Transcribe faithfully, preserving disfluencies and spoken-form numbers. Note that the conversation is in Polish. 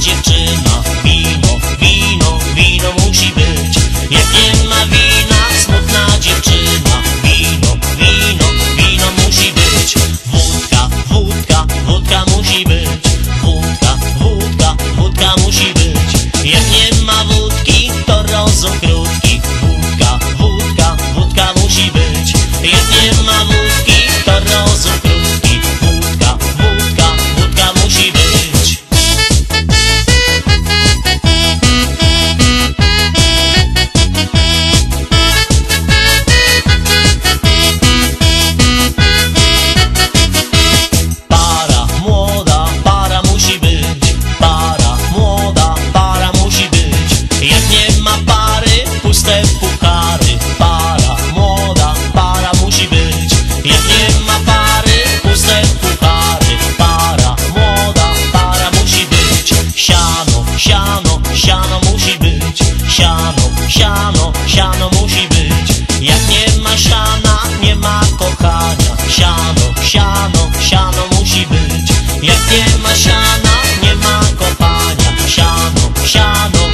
dziewczyna. Wino, wino, wino musi być. Jak nie ma wina, smutna dziewczyna. Wino, wino, wino musi być. Wódka, wódka, wódka musi być. Wódka, wódka, wódka musi być. Jak nie ma wódki, to rozum krótki. Wódka, wódka, wódka musi być. Jak nie ma wódki, to rozum krótki. Wódka, wódka, wódka musi być. Para młoda, para musi być. Para młoda, para musi być. Jak nie ma pary, puste puchary. Para młoda, para musi być. Jak nie ma pary, puste puchary. Para młoda, para musi być. Siano, siano, siano musi być. Siano, siano, siano musi być. Jak nie ma siana, nie ma kochania. Siano, siano, siano musi być. Jak nie ma siana, nie ma kopania. Siano, siano,